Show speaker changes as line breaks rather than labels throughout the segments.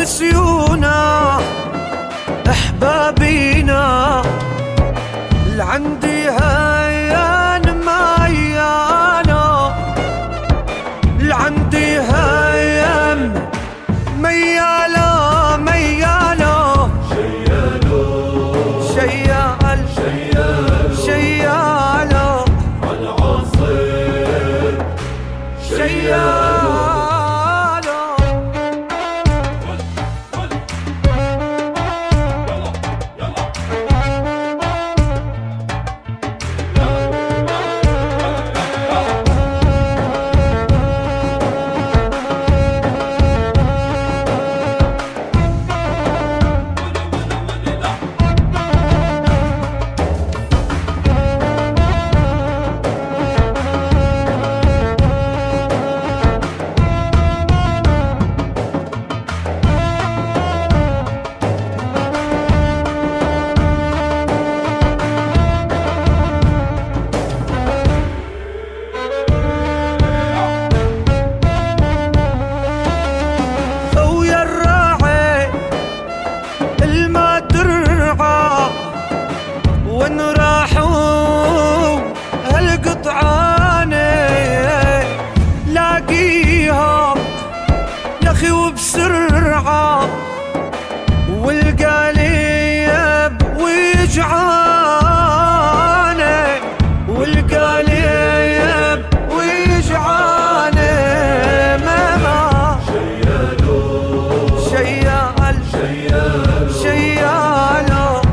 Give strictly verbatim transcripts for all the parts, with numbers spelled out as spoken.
نسيونا احبابينا اللي عندي هيان ميانا، اللي عندي هيام ميالا ميالا شيال شيال شيالا
العصير
شيال وين راحوا هالقطعاني لاقيهم يا اخي وبسرعة، والقليب ويجعاني والقليب ويجعاني ماما شيال شيال شيال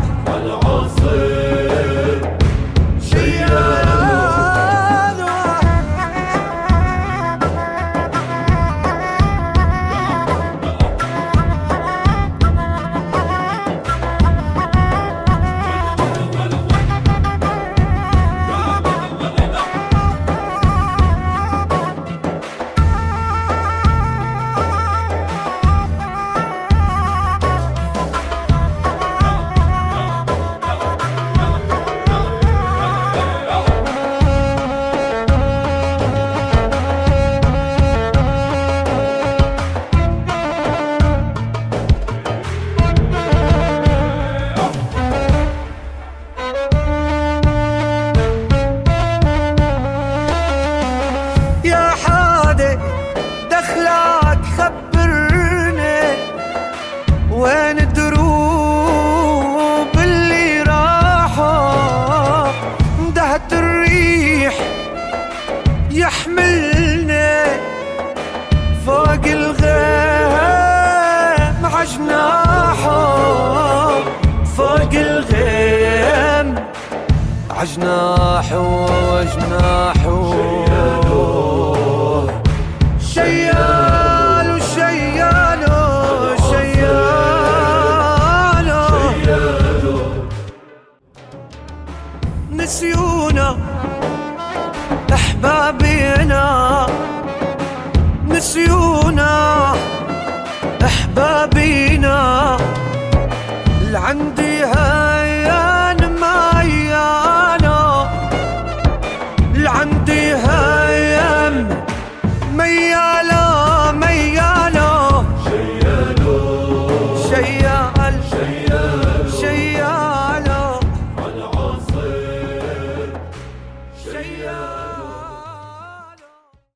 وين الدروب اللي راحوا دهت الريح يحملني فوق الغيم عجناحه فوق الغيم عجناحه وجناحه شيال وشيال نسيونا احبابينا نسيونا احبابينا اللي عندي